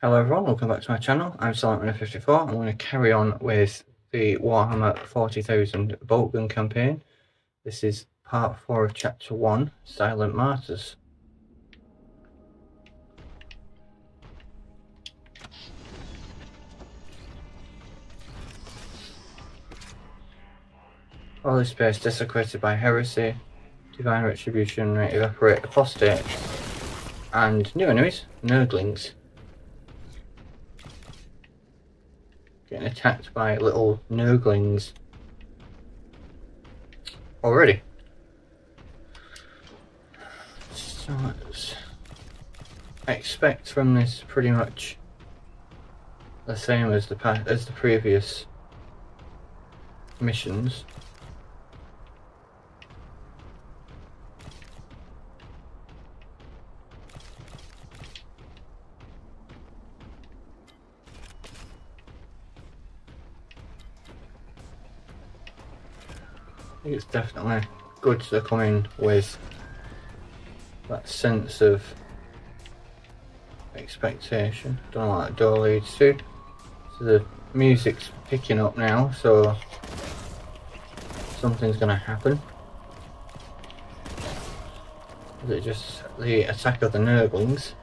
Hello everyone, welcome back to my channel. I'm Silent54. I'm going to carry on with the Warhammer 40,000 bolt gun campaign. This is part 4 of chapter 1, Silent Martyrs. Holy space desecrated by heresy, divine retribution, evaporate, apostate, and new enemies, Nurglings. Getting attacked by little Nurglings already. So let's expect from this pretty much the same as the previous missions. I think it's definitely good to come in with that sense of expectation. Don't know what that door leads to. So the music's picking up now, so something's going to happen. Is it just the attack of the Nurglings?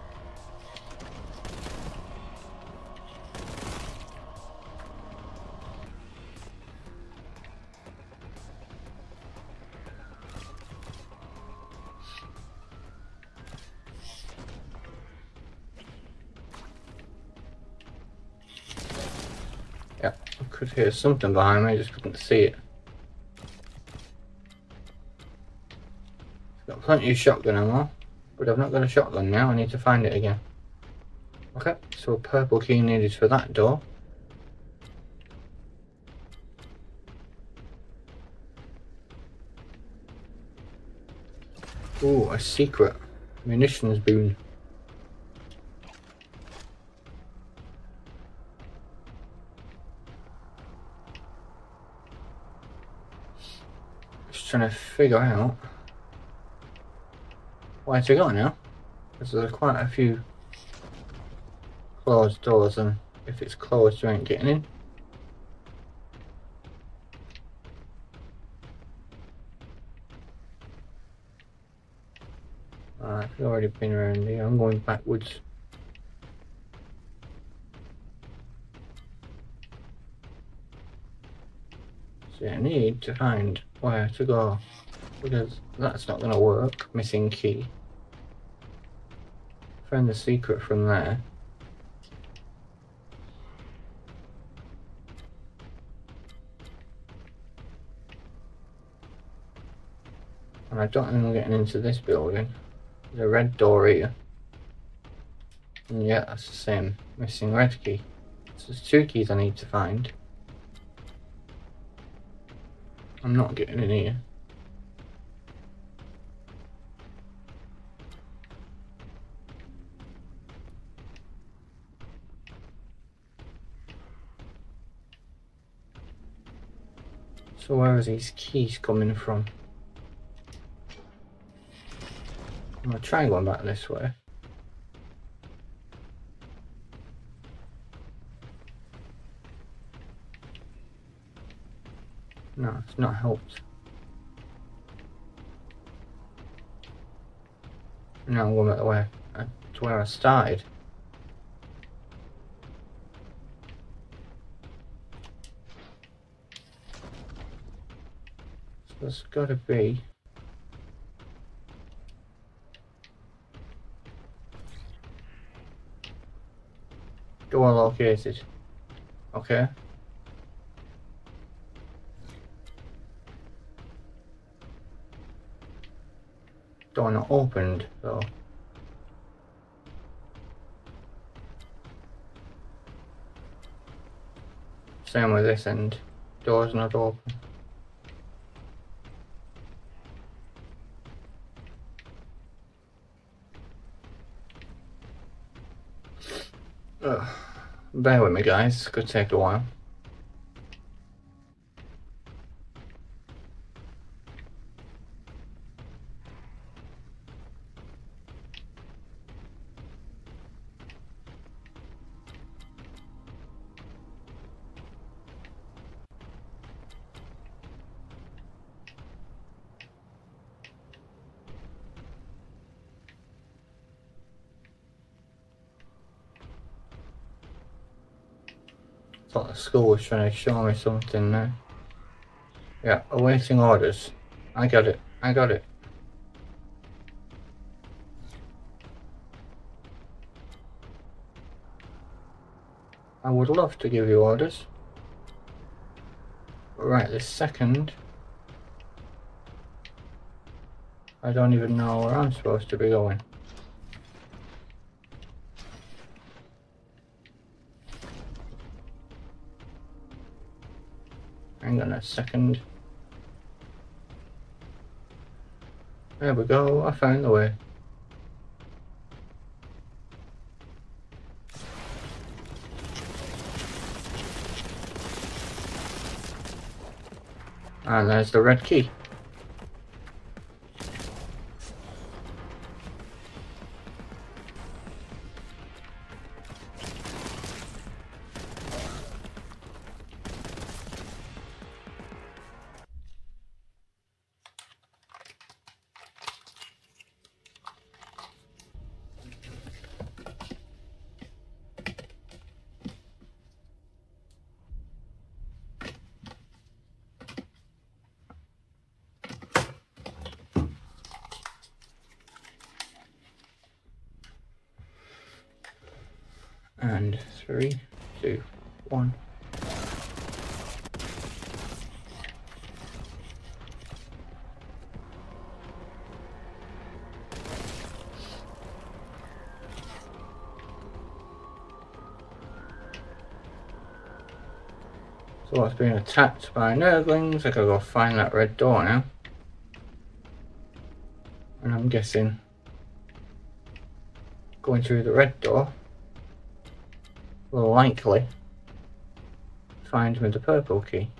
Yeah, I could hear something behind me, I just couldn't see it. Got plenty of shotgun ammo, but I've not got a shotgun now. I need to find it again. Okay, so a purple key needed for that door. Ooh, a secret munitions boon. Just trying to figure out where to go now, because there's quite a few closed doors, and if it's closed you ain't getting in. I've already been around here. I'm going backwards. So I need to find where to go, because that's not going to work. Missing key. Find the secret from there. And I don't think I'm getting into this building. There's a red door here. And yeah, that's the same. Missing red key. So there's two keys I need to find. I'm not getting in here. So where are these keys coming from? I'm gonna try going back this way. No, it's not helped. Now I'm going back the way to where I started. So there's gotta be door located. Okay. Door not opened though. Same with this end. Door's not open. Ugh. Bear with me guys, it could take a while. thought the school was trying to show me something there. Yeah, awaiting orders. I got it. I got it. I would love to give you orders. But right this second, I don't even know where I'm supposed to be going. Hang on a second. There we go, I found the way. And there's the red key. And 3, 2, 1. So it's being attacked by nurglings. I gotta go find that red door now. And I'm guessing going through the red door will likely find me the purple key.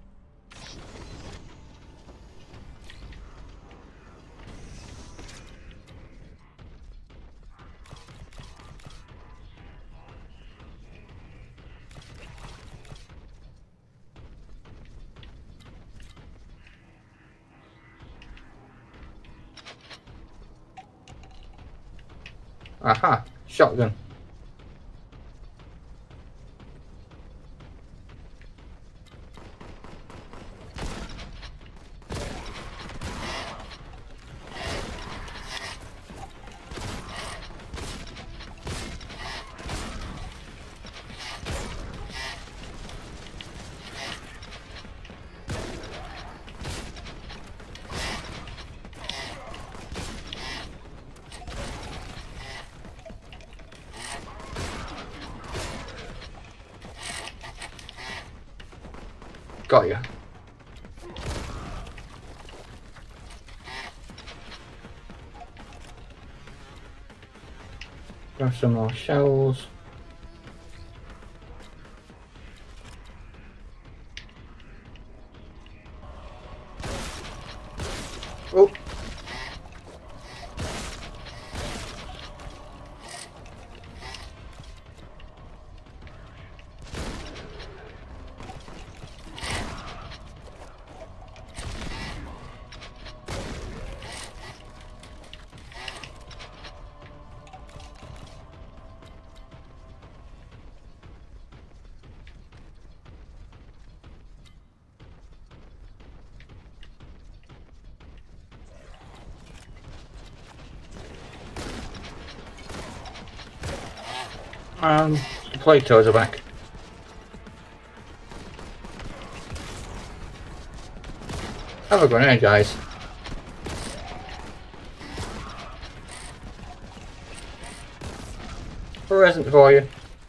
Aha! Shotgun. Got you. Grab some more shells. Oh. The plague toads are back. Have a grenade, guys. Present for you.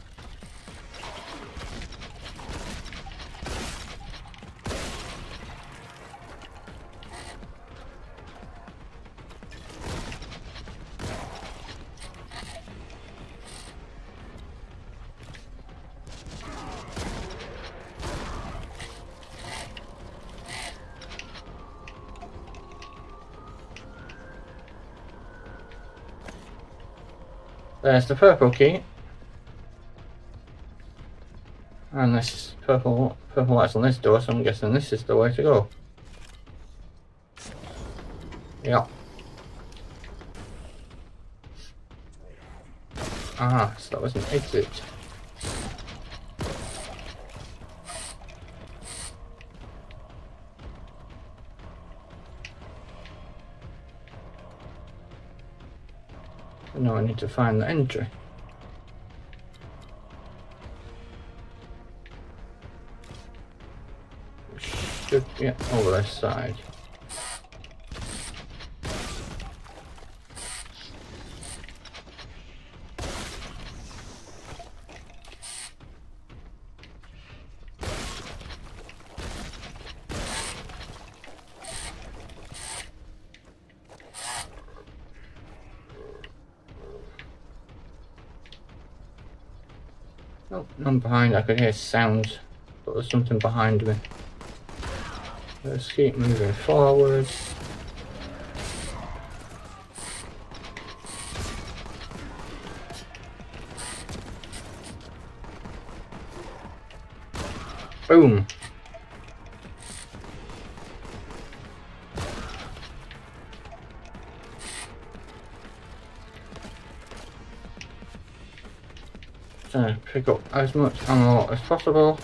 There's the purple key. And this purple lights on this door, so I'm guessing this is the way to go. Yeah. Ah, so that was an exit. Now I need to find the entry. Should get over this side. Oh, I'm behind. I could hear sounds, but there's something behind me. Let's keep moving forward. Boom. Trying to pick up as much ammo as possible.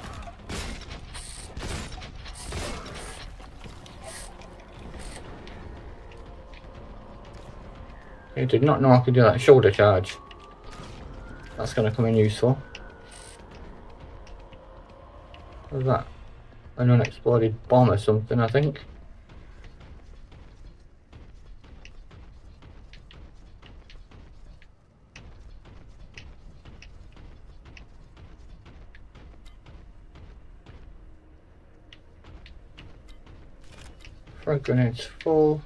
I did not know I could do that shoulder charge. That's going to come in useful. What's that? An unexploded bomb or something, I think. Frag grenades full.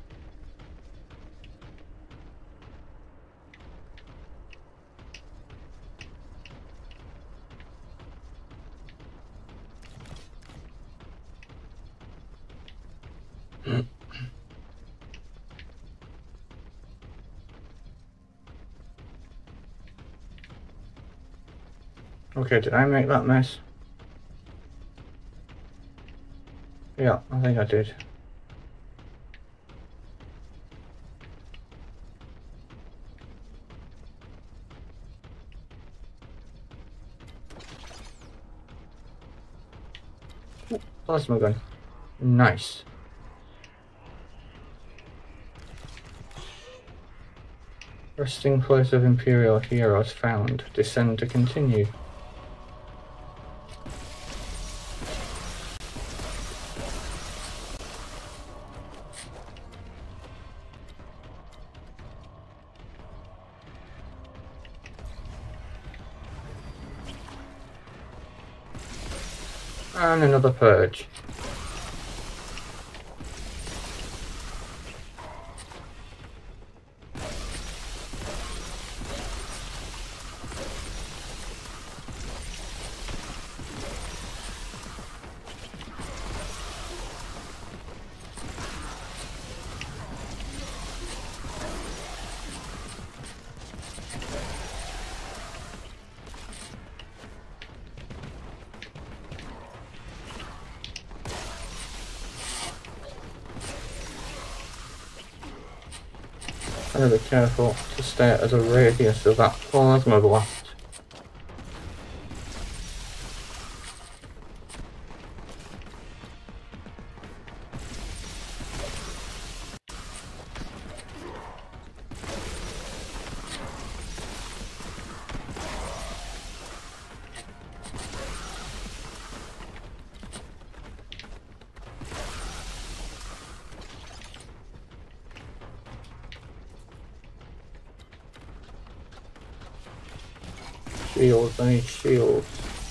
Okay, did I make that mess? Yeah, I think I did. Ooh, plasma gun. Nice. Resting place of Imperial heroes found. Descend to continue. And another purge. Gotta be careful to stay at a radius of that plasma blast. Shields, I need shields.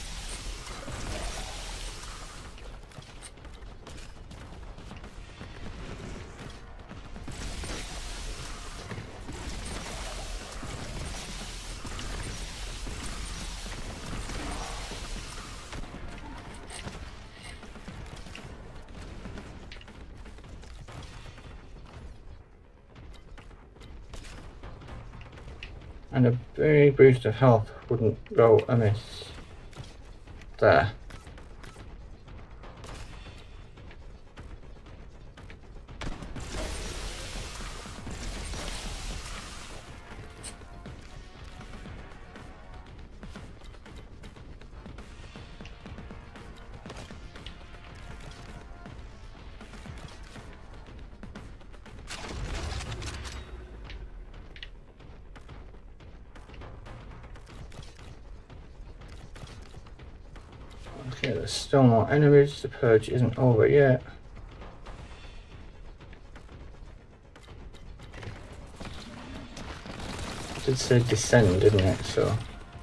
And a big boost of health wouldn't go amiss. There. Okay, there's still more enemies. The purge isn't over yet. It did say descend, didn't it? So.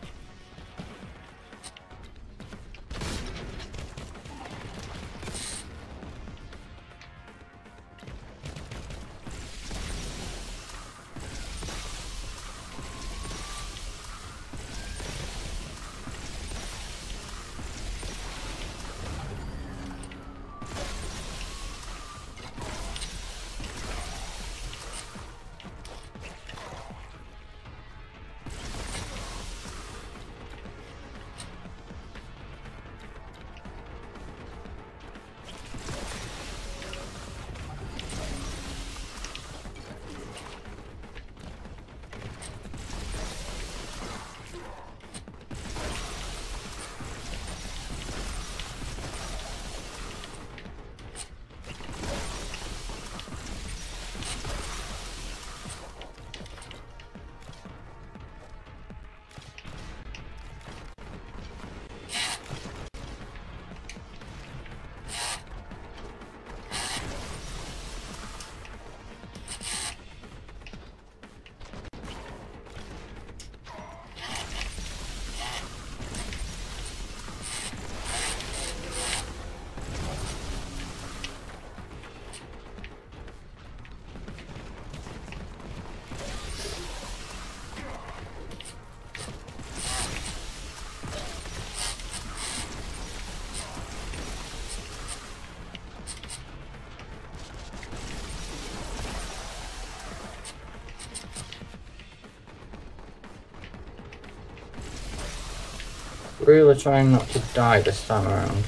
Really trying not to die this time around.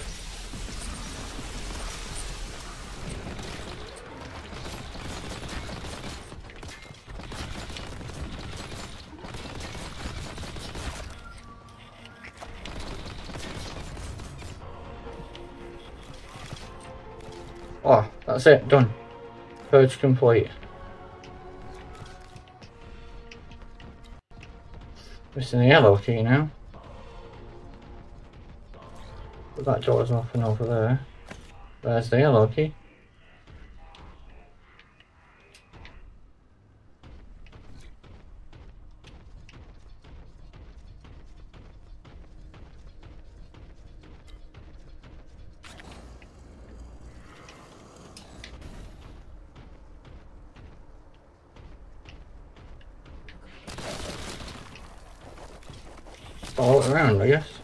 Oh, that's it, done. Purge complete. Missing the yellow key now. But that door's open over there. There's the yellow key. All around, I guess.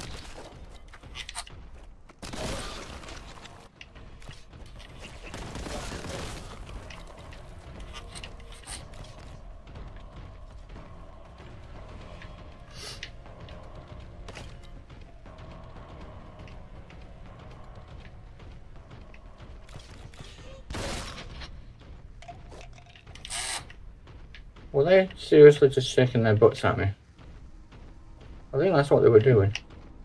Were they seriously just shaking their butts at me? I think that's what they were doing.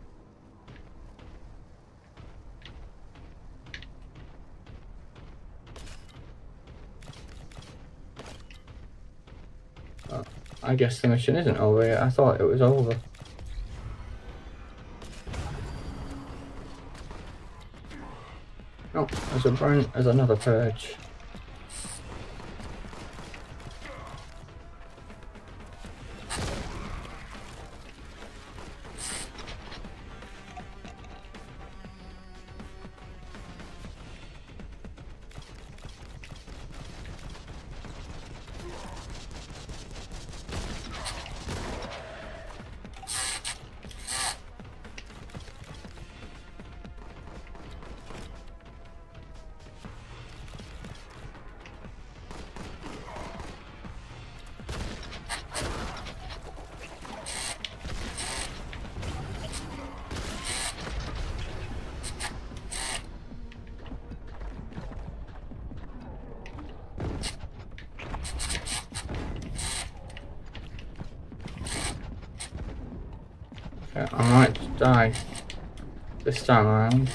I guess the mission isn't over yet. I thought it was over. Oh, there's another purge. Okay, I might die this time around.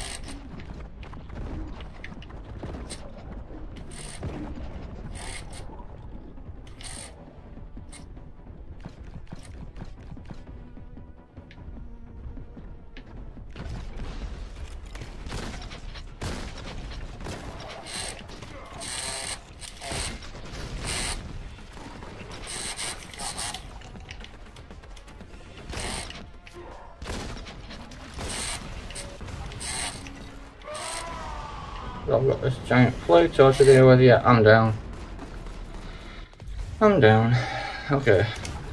So I've got this giant Pluto to deal with. Yeah, I'm down. I'm down. Okay.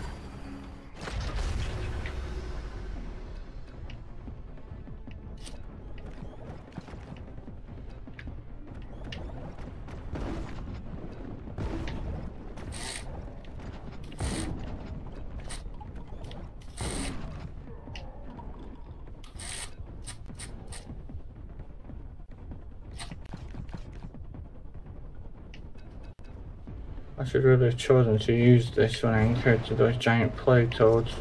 I should really have chosen to use this when I encountered those giant Plutoads.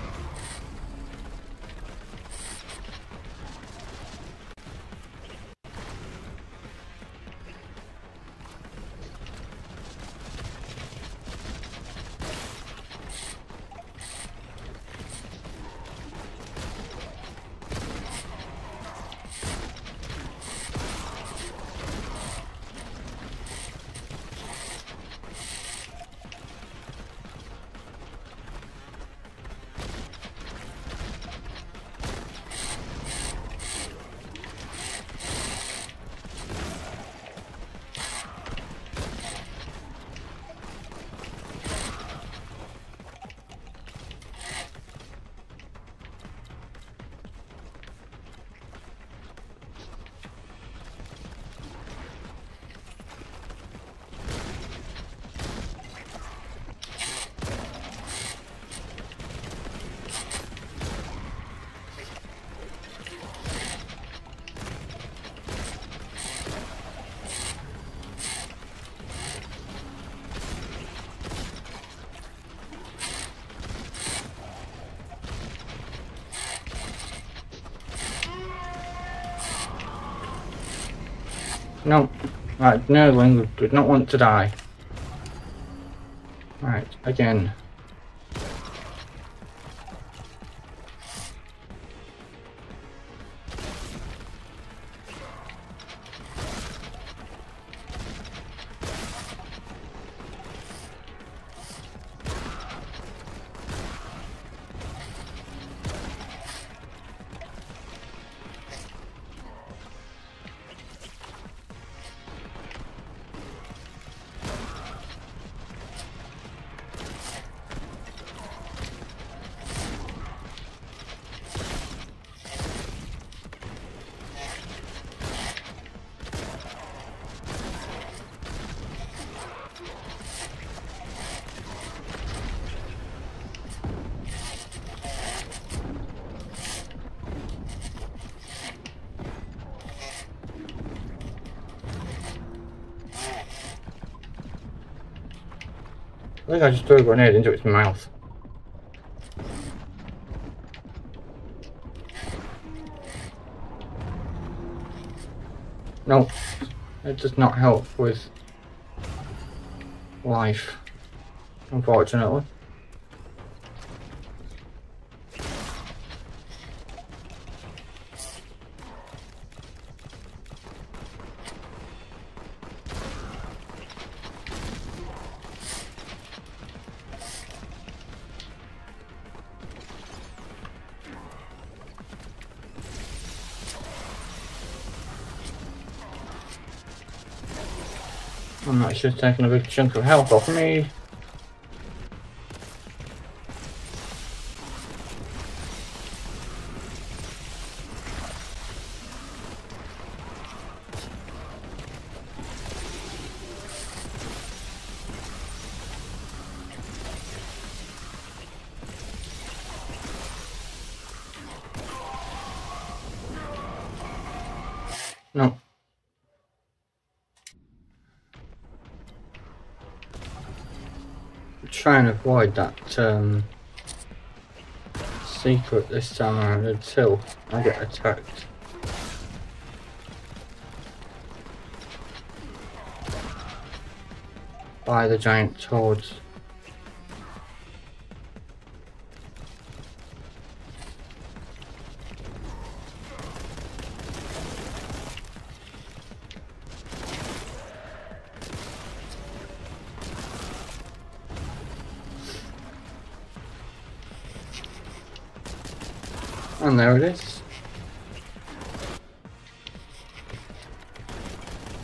No, right, Nerdling did not want to die. Right, again. I think I just threw a grenade into its mouth. No, it does not help with life, unfortunately. I'm not sure it's taking a big chunk of health off me. No. Try and avoid that secret this time around until I get attacked. By the giant toads. And there it is.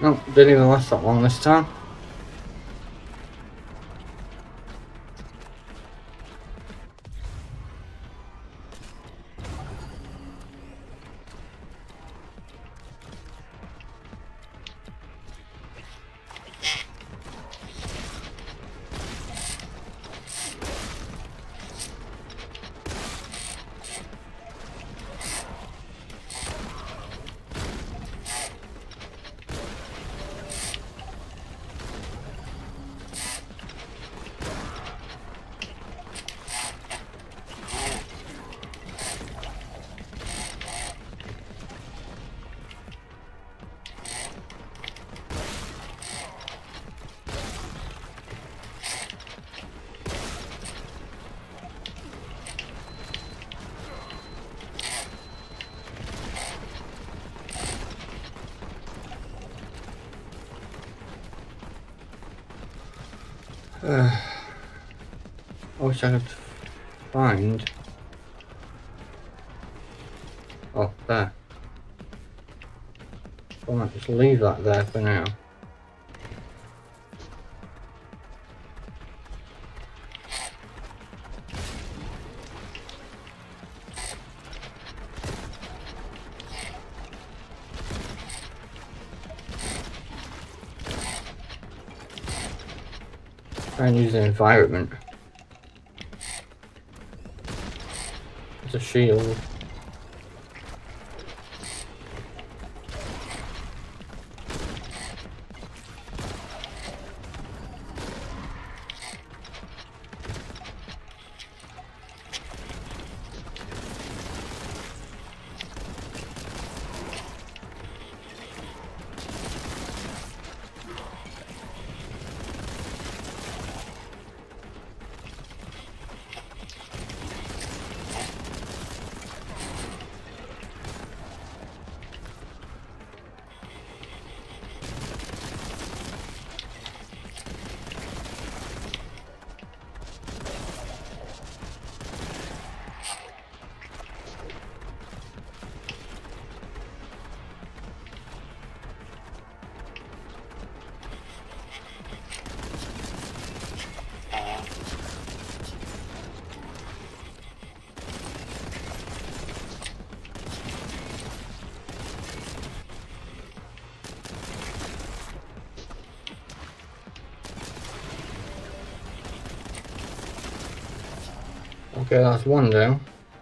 Nope, didn't even last that long this time. I wish I could find... Oh, there. I might just leave that there for now. Try and use the environment as a shield. Okay, that's one down.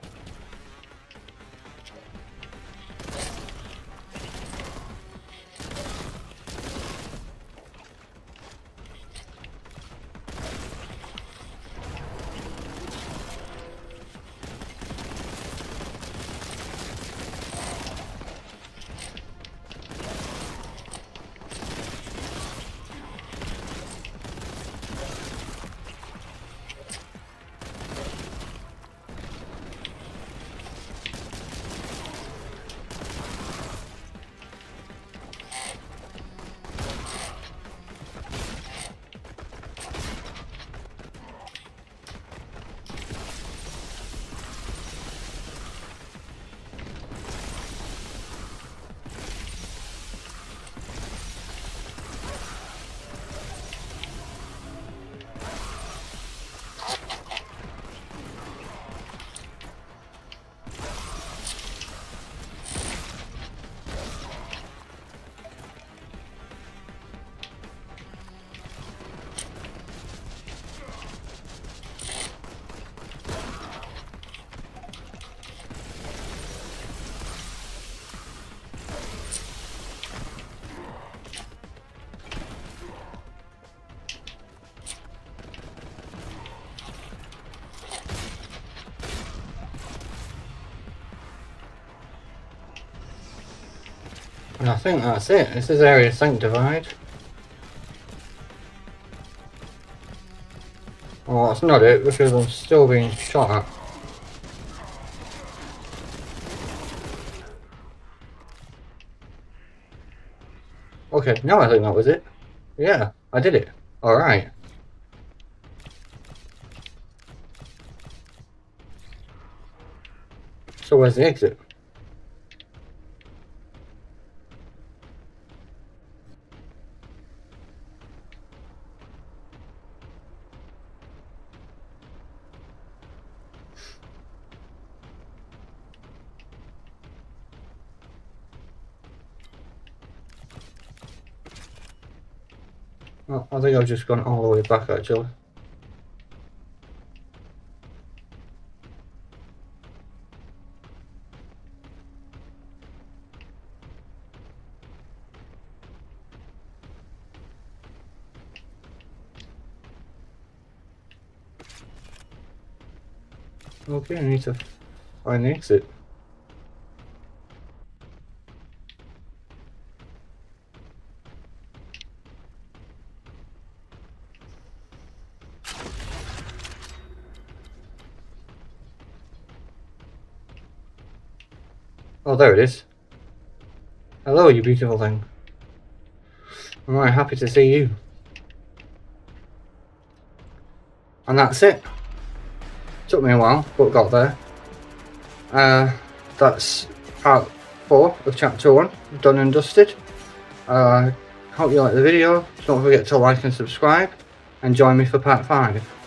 And I think that's it. This is Area Sanctified. Well, that's not it, because I'm still being shot at. Okay, now I think that was it. Yeah, I did it. Alright. So where's the exit? Oh, I think I've just gone all the way back actually. Okay, I need to find the exit. Oh, there it is. Hello, you beautiful thing. I'm very happy to see you. And that's it. Took me a while, but got there. That's part 4 of chapter 1, done and dusted. Hope you liked the video. Don't forget to like and subscribe, and join me for part 5.